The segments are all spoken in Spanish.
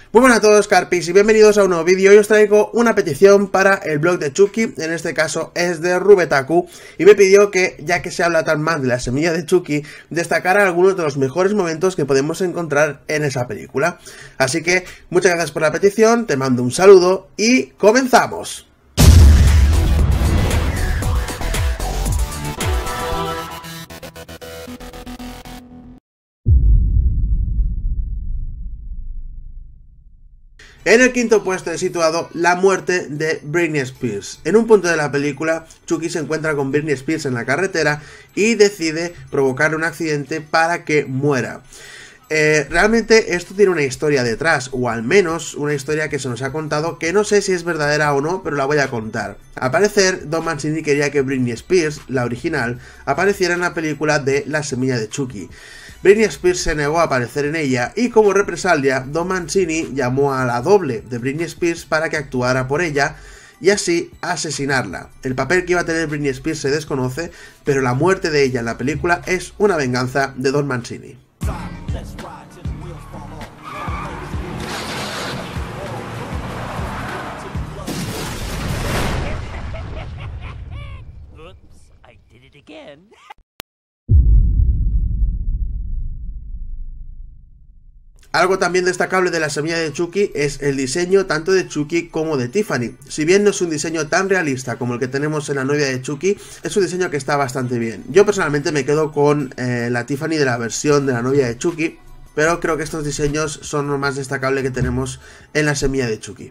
Muy buenas a todos, Carpis, y bienvenidos a un nuevo vídeo. Hoy os traigo una petición para el blog de Chucky. En este caso es de Rubetaku, y me pidió que, ya que se habla tan mal de la semilla de Chucky, destacara algunos de los mejores momentos que podemos encontrar en esa película. Así que muchas gracias por la petición, te mando un saludo y comenzamos. En el quinto puesto he situado la muerte de Britney Spears. En un punto de la película, Chucky se encuentra con Britney Spears en la carretera y decide provocar un accidente para que muera. Realmente esto tiene una historia detrás, o al menos una historia que se nos ha contado, que no sé si es verdadera o no, pero la voy a contar. Al parecer, Don Mancini quería que Britney Spears, la original, apareciera en la película de La semilla de Chucky. Britney Spears se negó a aparecer en ella y como represalia, Don Mancini llamó a la doble de Britney Spears para que actuara por ella y así asesinarla. El papel que iba a tener Britney Spears se desconoce, pero la muerte de ella en la película es una venganza de Don Mancini. Algo también destacable de la semilla de Chucky es el diseño tanto de Chucky como de Tiffany. Si bien no es un diseño tan realista como el que tenemos en la novia de Chucky, es un diseño que está bastante bien. Yo personalmente me quedo con la Tiffany de la versión de la novia de Chucky, pero creo que estos diseños son lo más destacable que tenemos en la semilla de Chucky.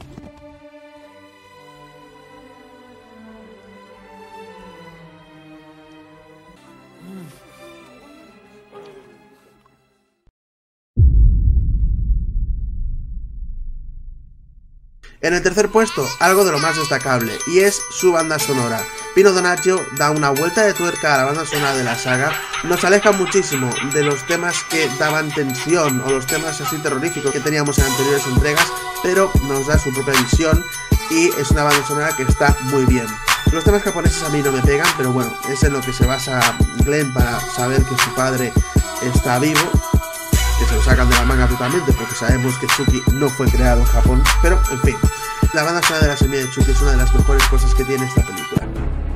En el tercer puesto, algo de lo más destacable, y es su banda sonora. Pino Donaggio da una vuelta de tuerca a la banda sonora de la saga, nos aleja muchísimo de los temas que daban tensión o los temas así terroríficos que teníamos en anteriores entregas, pero nos da su propia visión y es una banda sonora que está muy bien. Los temas japoneses a mí no me pegan, pero bueno, es en lo que se basa Glenn para saber que su padre está vivo. Que se lo sacan de la manga totalmente porque sabemos que Chucky no fue creado en Japón, pero en fin, la banda sonora de la semilla de Chucky es una de las mejores cosas que tiene esta película.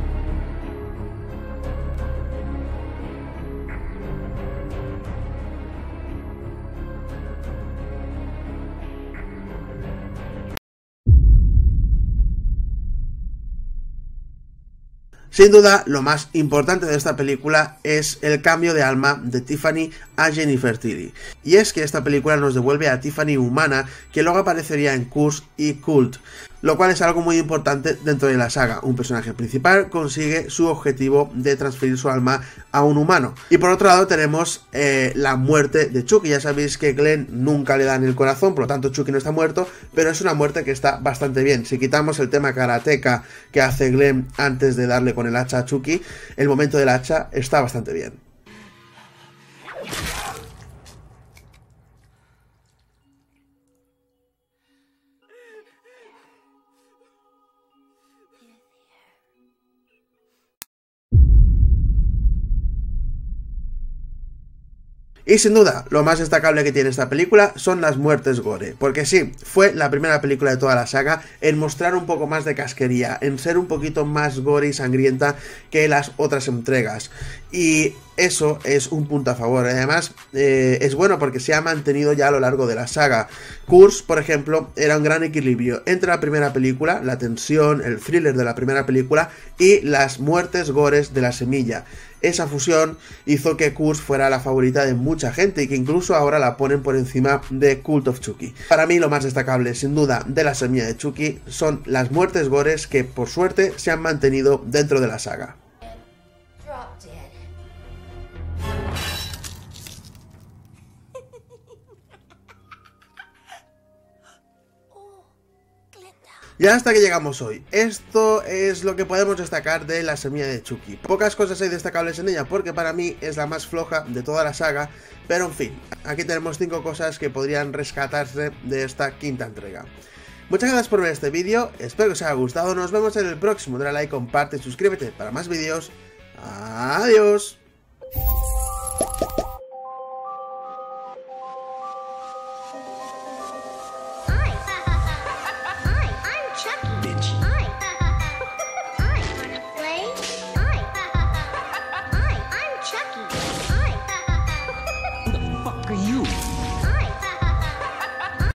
Sin duda, lo más importante de esta película es el cambio de alma de Tiffany a Jennifer Tilly. Y es que esta película nos devuelve a Tiffany humana, que luego aparecería en Curse y Cult, lo cual es algo muy importante dentro de la saga. Un personaje principal consigue su objetivo de transferir su alma a un humano. Y por otro lado tenemos la muerte de Chucky. Ya sabéis que Glenn nunca le dan el corazón, por lo tanto Chucky no está muerto, pero es una muerte que está bastante bien. Si quitamos el tema karateka que hace Glenn antes de darle con el hacha a Chucky, el momento del hacha está bastante bien. Y sin duda, lo más destacable que tiene esta película son las muertes gore, porque sí, fue la primera película de toda la saga en mostrar un poco más de casquería, en ser un poquito más gore y sangrienta que las otras entregas, y eso es un punto a favor. Además, es bueno porque se ha mantenido ya a lo largo de la saga. Curse, por ejemplo, era un gran equilibrio entre la primera película, la tensión, el thriller de la primera película y las muertes gores de la semilla. Esa fusión hizo que Curse fuera la favorita de mucha gente y que incluso ahora la ponen por encima de Cult of Chucky. Para mí lo más destacable, sin duda, de la semilla de Chucky son las muertes gores que, por suerte, se han mantenido dentro de la saga. Y hasta que llegamos hoy. Esto es lo que podemos destacar de la semilla de Chucky. Pocas cosas hay destacables en ella porque para mí es la más floja de toda la saga, pero en fin, aquí tenemos 5 cosas que podrían rescatarse de esta quinta entrega. Muchas gracias por ver este vídeo, espero que os haya gustado, nos vemos en el próximo, dale like, comparte y suscríbete para más vídeos. Adiós.